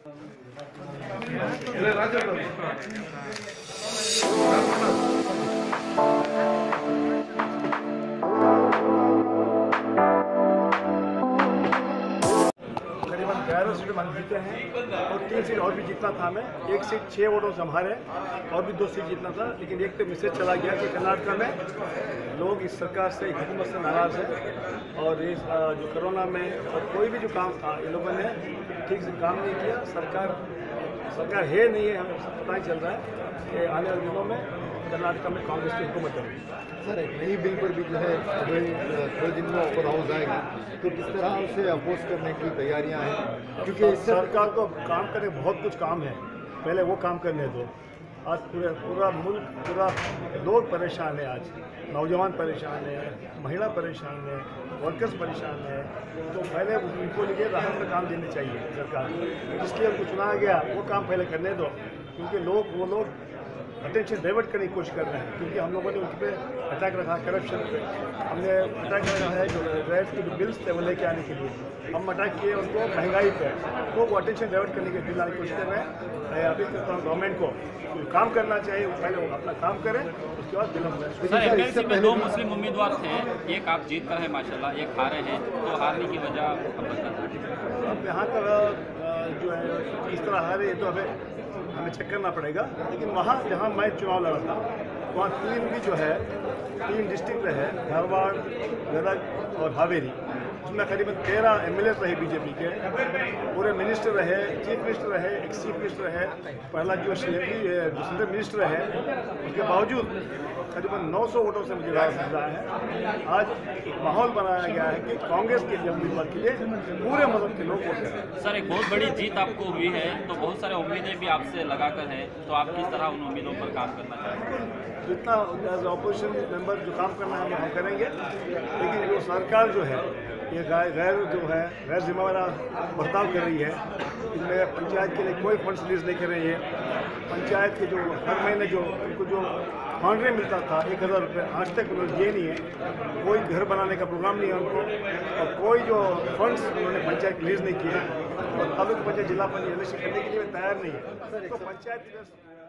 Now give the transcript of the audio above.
करीबन 11 सीटें हम जीते हैं और 3 सीट और भी जीतना था हमें। 1 सीट 6 वोटों से हमारे और भी 2 सीट जीतना था, लेकिन एक तो मैसेज चला गया कि कर्नाटक में लोग इस सरकार से, हुकूमत से नाराज़ है और इस जो कोरोना में और कोई भी जो काम था इन लोगों ने ठीक से काम नहीं किया। सरकार है नहीं है, हमें पता ही चल रहा है कि आने वाले दिनों में कर्नाटक में कांग्रेस की हुकूमत है। सर, एक नई बिल पर भी जो है थोड़े दिन में अपर हाउस आएगी, तो किस तरह उसे अपोज करने की तैयारियां हैं? क्योंकि सरकार को काम करने बहुत कुछ काम है, पहले वो काम करने दो। आज पूरा मुल्क, पूरा लोग परेशान है। आज नौजवान परेशान है, महिला परेशान है, वर्कर्स परेशान है। तो पहले उनको लिए राहत का काम देने चाहिए सरकार को, जिसके उनको चुनाया गया वो काम पहले करने दो। क्योंकि वो लोग अटेंशन डाइवर्ट करने की कोशिश कर रहे हैं, क्योंकि हम लोगों ने उन पर अटैक रखा, करप्शन पे हमने अटैक रखा है, जो रैट के जो बिल्स थे वो लेके आने के लिए हम अटैक किए उनको, महंगाई पे। तो वो अटेंशन डाइवर्ट करने की कोशिश कर रहे हैं। मैं अपील करता हूँ गवर्नमेंट को, काम करना चाहिए, पहले वो अपना काम करें, उसके बाद विलम्ब करें। सर, एमएलसी में 2 मुस्लिम उम्मीदवार थे, एक आप जीत कर है माशाल्लाह, एक हारे हैं, तो हारने की वजह अब यहाँ का जो है किस तरह हारे ये तो हमें चेक करना पड़ेगा। लेकिन वहाँ जहाँ मैं चुनाव लड़ा था वहाँ 3 डिस्ट्रिक्ट रहे, धारवाड़, गदग और हावेरी। उसमें करीबन 13 एमएलए रहे बीजेपी के, पूरे मिनिस्टर रहे, चीफ मिनिस्टर रहे, एक्स चीफ मिनिस्टर रहे, पहला जो सेंट्रल मिनिस्टर रहे। उसके बावजूद करीबन 900 वोटों से मुझे राज मिला है। आज एक माहौल बनाया गया है कि कांग्रेस के उम्मीदवार के लिए पूरे मजहब के लोग वोट करें। सर, एक बहुत बड़ी जीत आपको हुई है, तो बहुत सारे उम्मीदें भी आपसे लगाकर हैं, तो आप किस तरह उन उम्मीदों पर काम करना चाहते हैं? जितना एज ऑपोजिशन मेंबर जो काम करना है हम करेंगे, लेकिन जो सरकार जो है ये गैर जिम्मेवार बर्ताव कर रही है। इनमें पंचायत के लिए कोई फंड्स रिलीज नहीं कर रही है। पंचायत के जो हर महीने जो उनको जो फंड मिलता था 1000 रुपये, आज तक उन्होंने दिए नहीं है। कोई घर बनाने का प्रोग्राम नहीं है उनको, और कोई जो फंड्स उन्होंने पंचायत रिलीज नहीं किया, और तालुक पंचायत जिला पंचायत इलेक्शन करने के लिए तैयार नहीं है। तो पंचायत